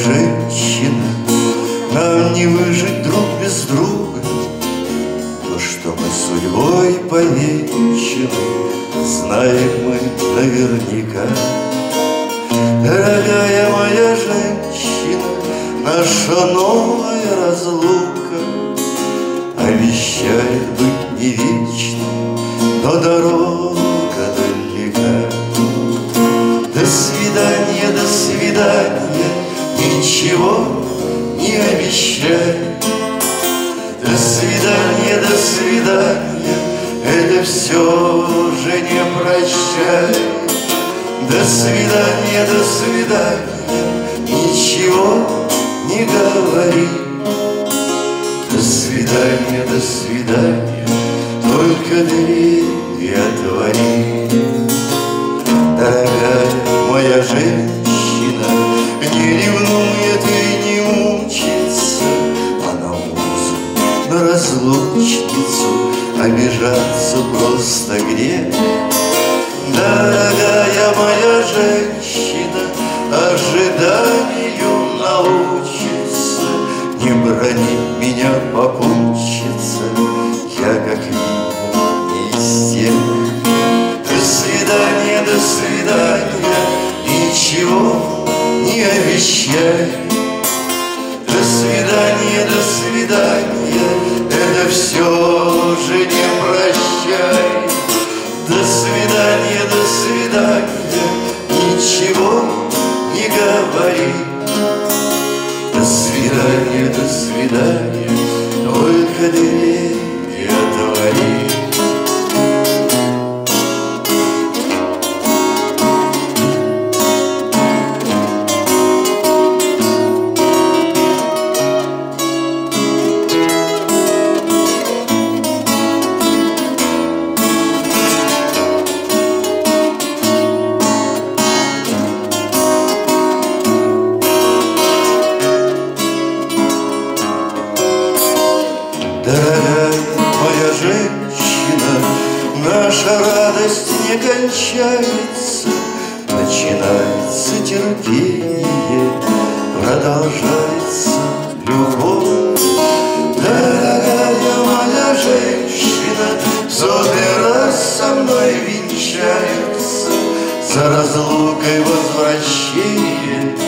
женщина, нам не выжить друг без друга. То, что мы судьбой повенчаны, знаем мы наверняка. Дорогая моя женщина, наша новая разлука обещает быть не вечной, но дорога далека. До свидания, ничего не обещай. До свидания, это все же не прощай. До свидания, ничего не говори. До свидания, только дверь отвори. Дорогая моя женщина, не ревнует и не мучится, а на музу, на разлучницу обижаться просто грех. Дорогая моя женщина, ожиданию научится, не бронить меня попутчица, я, как видно, не из тех. До свидания, ничего не обещай. До свидания, это все же не прощай. До свидания, ничего не говори. До свидания, только дверь отвори. Дорогая моя женщина, наша радость не кончается, начинается терпение, продолжается любовь. Дорогая моя женщина, в сотый раз со мной венчается, за разлукой возвращение